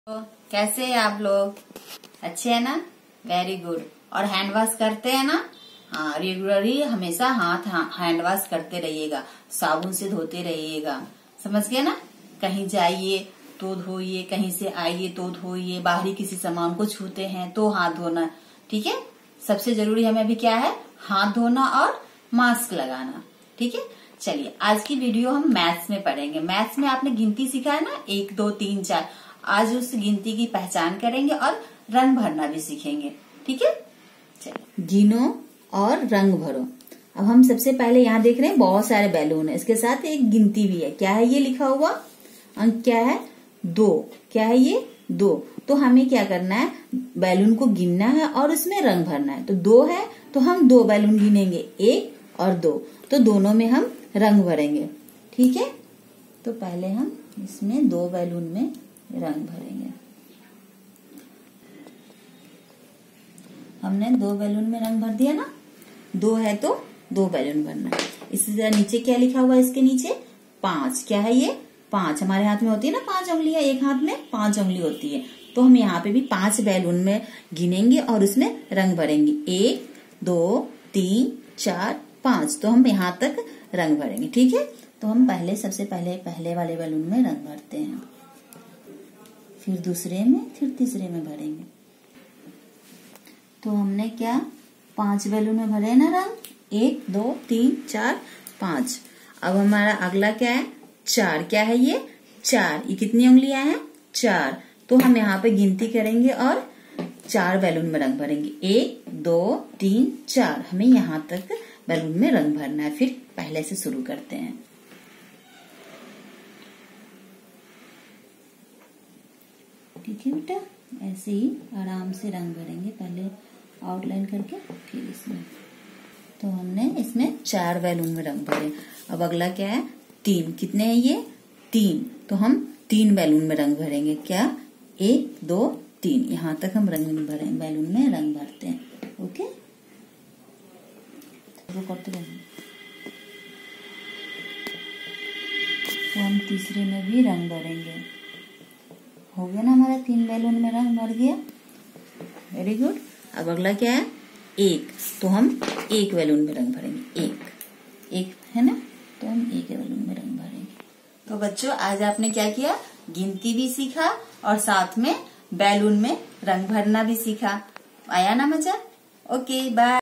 तो कैसे हैं आप लोग? अच्छे हैं ना? Very good. और हैंड वॉश करते हैं ना? हाँ, रेगुलरली हमेशा हैंड वॉश करते रहिएगा, साबुन से धोते रहिएगा। समझ गए ना? कहीं जाइए तो धोइए, कहीं से आइए तो धोइए, बाहरी किसी सामान को छूते हैं तो हाथ धोना। ठीक है? सबसे जरूरी हमें अभी क्या है? हाथ धोना और मास्क लगाना। ठीक है? चलिए, आज की वीडियो हम मैथ्स में पढ़ेंगे। मैथ्स में आपने गिनती सीखा है ना, 1 2 3 4। आज उस गिनती की पहचान करेंगे और रंग भरना भी सीखेंगे। ठीक है? चलिए, गिनो और रंग भरो। अब हम सबसे पहले यहाँ देख रहे हैं बहुत सारे बैलून है, इसके साथ एक गिनती भी है। क्या है ये लिखा हुआ? अंक क्या है? 2। क्या है ये? 2। तो हमें क्या करना है? बैलून को गिनना है और उसमें रंग भरना है। तो 2 है तो हम 2 बैलून गिनेंगे, 1 और 2। तो दोनों में हम रंग भरेंगे। ठीक है? तो पहले हम इसमें 2 बैलून में रंग भरेंगे। हमने 2 बैलून में रंग भर दिया ना? 2 है तो 2 बैलून भरना है। इसी तरह नीचे क्या लिखा हुआ है? इसके नीचे 5। क्या है ये? 5 हमारे हाथ में होती है ना, 5 उंगलियां, एक हाथ में 5 उंगली होती है। तो हम यहाँ पे भी 5 बैलून में गिनेंगे और उसमें रंग भरेंगे। 1 2 3 4 5। तो हम यहाँ तक रंग भरेंगे। ठीक है? तो हम सबसे पहले वाले बैलून में रंग भरते हैं, फिर दूसरे में, फिर तीसरे में भरेंगे। तो हमने क्या 5 बैलून में भरे ना रंग? 1 2 3 4 5। अब हमारा अगला क्या है? 4। क्या है ये? 4। ये कितनी उंगलियां हैं? 4। तो हम यहाँ पे गिनती करेंगे और 4 बैलून में रंग भरेंगे। 1 2 3 4। हमें यहाँ तक बैलून में रंग भरना है। फिर पहले से शुरू करते हैं। ठीक है बेटा, ऐसे ही आराम से रंग भरेंगे, पहले आउटलाइन करके फिर इसमें। तो हमने इसमें 4 बैलून में रंग भरे। अब अगला क्या है? 3। कितने हैं ये? 3। तो हम 3 बैलून में रंग भरेंगे। क्या? 1 2 3। यहाँ तक हम बैलून में रंग भरते हैं। ओके, तो करते रहेंगे। तो हम तीसरे में भी रंग भरेंगे। हो गया ना, हमारा 3 बैलून में रंग भर गया। Very good. अब अगला क्या है? 1। तो हम 1 बैलून में रंग भरेंगे। 1 है ना, तो हम 1 बैलून में रंग भरेंगे। तो बच्चों, आज आपने क्या किया? गिनती भी सीखा और साथ में बैलून में रंग भरना भी सीखा। आया ना मजा? Okay, bye.